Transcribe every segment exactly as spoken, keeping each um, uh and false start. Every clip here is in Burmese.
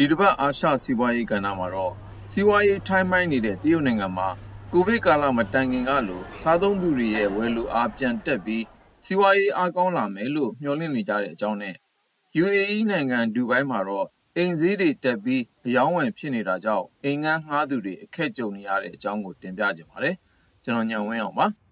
ဒီတစ်ပတ်အာရှစီးပွားရေးကဏ္ဍမှာတော့စီးပွားရေးထိုင်းမိုင်းနေတဲ့တရုတ်နိုင်ငံမှာကိုဗစ်ကာလမတိုင်ခင်ကလိုစားသုံးသူတွေရဲ့ဝယ်လိုအားပြန်တက်ပြီးစီးပွားရေးအားကောင်းလာမယ်လို့မျှော်လင့်နေကြတဲ့အကြောင်းနဲ့ ယူ အေ အီ နိုင်ငံဒူဘိုင်းမှာတော့အိမ်ဈေးတွေတက်ပြီးအယောင်းဝယ်ဖြစ်နေတာကြောင့်အိမ်ငန်းငှားသူတွေအခက်ကြုံနေရတဲ့အကြောင်းကိုတင်ပြကြပါမယ်။ကျွန်တော်ညံဝင်းအောင်ပါ။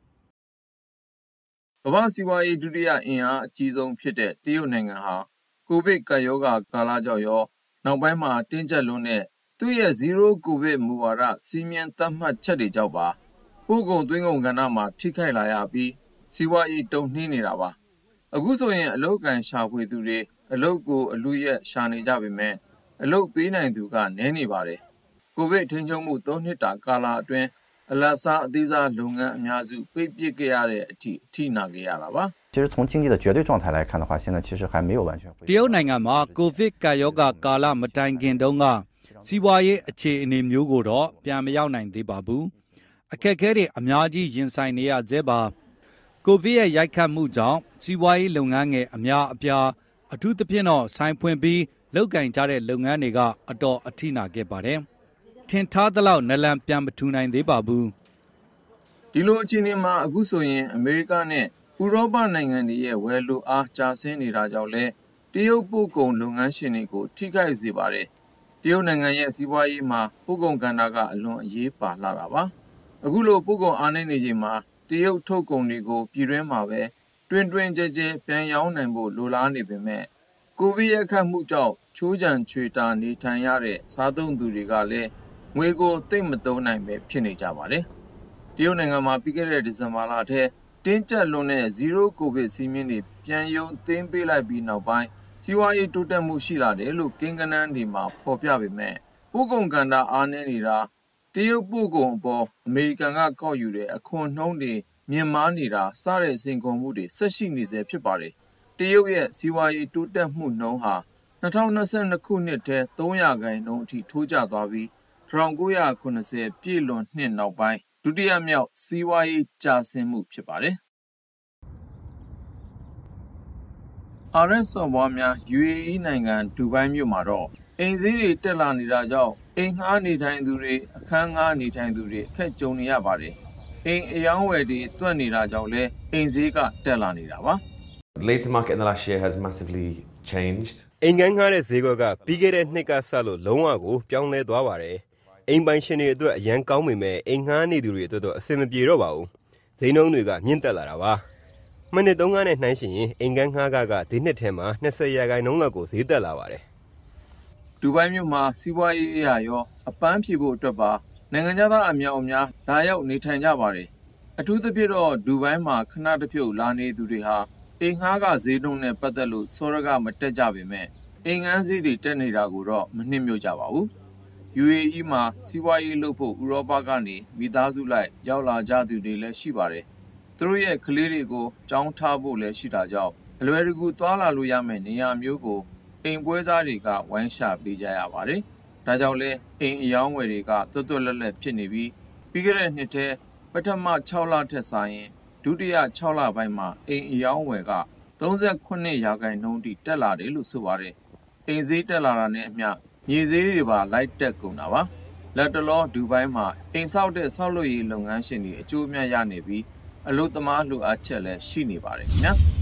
ကမ္ဘာစီးပွားရေးဒုတိယအင်အားအကြီးဆုံးဖြစ်တဲ့တရုတ်နိုင်ငံဟာကိုဗစ်ကပ်ရောဂါကာလကြောင့်ရောနောက်ပိုင်းမှာတင်းကျပ်လွန်းတဲ့သူ့ရဲ့ Zero COVID မူဝါဒစီမံသတ်မှတ်ချက်တွေကြောင့်ပါပို့ကုန်သွင်းကုန်ကဏ္ဍမှာထိခိုက်လာရပြီးစီးပွားရေးတုံ့နှင်းနေတာပါအခုဆိုရင်အလုတ်ကန်ရှာဖွေသူတွေအလုတ်ကိုအလူရက်ရှာနေကြပေမဲ့အလုတ်ပေးနိုင်သူကနည်းနေပါတယ်ကိုဗစ်ထိန်းချုပ်မှု၃နှစ်တာကာလအတွင်းအလတ်စားအသေးစားလုပ်ငန်းအများစုပိတ်ပစ်ခဲ့ရတဲ့အထိအထိနာခဲ့ရတာပါ其实从经济的绝对状态来看的话，现在其实还没有完全恢复。 တရုတ်နိုင်ငံမှာကိုဗစ်ကပ်ရောဂါကာလမတိုင်ခင်တုန်းကစီးပွားရေးအခြေအနေမျိုးကိုတော့ပြန်မရောက်နိုင်သေးပါဘူး။အခက်အခဲတွေအများကြီးရင်ဆိုင်နေရသေးပါ။ကိုဗစ်ရဲ့ရိုက်ခတ်မှုကြောင့်စီးပွားရေးလုပ်ငန်းငယ်အများအပြားအထူးသဖြင့်တော့ဆိုင်ဖွင့်ပြီးလုပ်ကင်ကြတဲ့လုပ်ငန်းတွေကအတော်အထိနာခဲ့ပါတယ်။ထင်ထားသလောက်နလန်ပြန်မထူနိုင်သေးပါဘူး။ဒီလိုအခြေအနေမှာအခုဆိုရင်အမေရိကနဲ့ဥရောပနိုင်ငံတွေရဲ့ဝယ်လိုအားကျဆင်းနေတာကြောင့်လဲတရုတ်ပို့ကုန်လုပ်ငန်းရှင်တွေကိုထိခိုက်စေပါတယ်။တရုတ်နိုင်ငံရဲ့စီးပွားရေးမှာပို့ကုန်ကဏ္ဍကအလွန်အရေးပါလာတာပါ။အခုလိုပို့ကုန်အားနည်းနေချိန်မှာတရုတ်ထုတ်ကုန်တွေကိုပြည်တွင်းမှာပဲတွင်တွင်ကျဲကျဲပြန်ရောင်းနိုင်ဖို့လိုလားနေပေမဲ့ကိုဗစ်ရဲ့အခက်မှုကြောင့်ချိုးချံချွေတာနေထိုင်ရတဲ့စားသုံးသူတွေကလည်းငွေကိုသိမ့်မသုံးနိုင်ပဲဖြစ်နေကြပါတယ်။တရုတ်နိုင်ငံမှာပြီးခဲ့တဲ့ဒီဇင်ဘာလထဲတင်းကျပ်လွန်းတဲ့ Zero COVID စီမင်းတွေပြန်ယုံသိမ်းပေးလိုက်ပြီးနောက်ပိုင်းစီးပွားရေးတိုးတက်မှုရှိလာတယ်လို့ကိန်းဂဏန်းတွေမှာဖော်ပြပေမဲ့ပို့ကုန်ကဏ္ဍအားနည်းနေတာတရုတ်ပို့ကုန်အပေါ်အမေရိကန်ကကောက်ယူတဲ့အခွန်နှုန်းတွေမြင့်မားနေတာစတဲ့စိန်ခေါ်မှုတွေဆက်ရှိနေစေဖြစ်ပါတယ်။တရုတ်ရဲ့စီးပွားရေးတိုးတက်မှုနှုန်းဟာ၂၀၂၂ခုနှစ်ထဲ၃ရာခိုင်နှုန်းအထိထိုးကျသွားပြီး၁၉၇၀ပြည့်လွန်နှစ်နောက်ပိုင်းဒုတိယမြောက်စီးပွားရေးကျဆင်းမှုဖြစ်ပါတယ်။ အာရပ်စော်ဘွားများ ယူ အေ အီ နိုင်ငံဒူဘိုင်းမြို့မှာတော့အိမ်ဈေးတွေတက်လာနေတာကြောင့်အိမ်ငှားနေထိုင်သူတွေအခန်းငှားနေထိုင်သူတွေအခက်ကြုံနေရပါတယ်။အိမ်အယောင်းဝယ်တွေတွက်နေတာကြောင့်လည်းအိမ်ဈေးကတက်လာနေတာပါ။ The later market in the last year has massively changed. အိမ်ငန်းငှားတဲ့ဈေးကွက်ကပြီးခဲ့တဲ့နှစ်ကစလို့လုံးဝကိုပြောင်းလဲသွားပါတယ်။အိမ်ပိုင်ရှင်တွေအတွက်အရန်ကောင်းပေမဲ့အိမ်ငှားနေသူတွေအတွက်တော့အဆင်မပြေတော့ပါဘူး။ဈေးနှုန်းတွေကမြင့်တက်လာတာပါ။မနှစ်သုံးကနဲ့နှိုင်းရှင်ရင်အိမ်ငန်းငှားကကဒီနှစ်ထဲမှာ၂၀ရာခိုင်နှုန်းလောက်ကိုဈေးတက်လာပါတယ်။ဒူဘိုင်းမြို့မှာစီးပွားရေးအရာရောအပန်းဖြေဖို့အတွက်ပါနိုင်ငံသားအများအများလာရောက်နေထိုင်ကြပါတယ်။အထူးသဖြင့်တော့ဒူဘိုင်းမှာခဏတစ်ဖြုတ်လာနေသူတွေဟာအိမ်ငှားကဈေးနှုန်းနဲ့ပတ်သက်လို့စောရကမတက်ကြပေမဲ့အိမ်ငန်းဈေးတွေတက်နေတာကိုတော့မနှိမ့်မြို့ကြပါဘူး။ ယူ အေ အီ မှာစီးပွားရေးလုပ်ဖို့ဥရောပကနေမိသားစုလိုက်ရောက်လာကြသူတွေလည်းရှိပါတယ်။သူတို့ရဲ့ကလေးတွေကိုကြောင်းထားဖို့လည်းရှိတာကြောင့်အလွယ်တကူသွားလာလို့ရမယ့်နေရာမျိုးကိုအိမ်ပွဲစားတွေကဝိုင်းရှာပေးကြရပါတယ်။ဒါကြောင့်လဲအိမ်အယောင်းဝယ်တွေကတွတ်တွတ်လက်လက်ဖြစ်နေပြီးပြီးခဲ့တဲ့နှစ်ထဲပထမ၆လထက်စာရင်ဒုတိယ၆လပိုင်းမှာအိမ်အယောင်းဝယ်က၃၉ရာခိုင်နှုန်းထိတက်လာတယ်လို့ဆိုပါတယ်။အိမ်ဈေးတက်လာတာနဲ့အမျှမြေဈေးတွေပါလိုက်တက်ကုန်တာပါ။လက်တလောဒူဘိုင်းမှာအိမ်ဆောက်တဲ့ဆောက်လုပ်ရေးလုပ်ငန်းရှင်တွေအကျိုးအမြတ်ရနေပြီးအလုပ်သမားလိုအပ်ချက်လည်းရှိနေပါတယ်ခင်ဗျာ။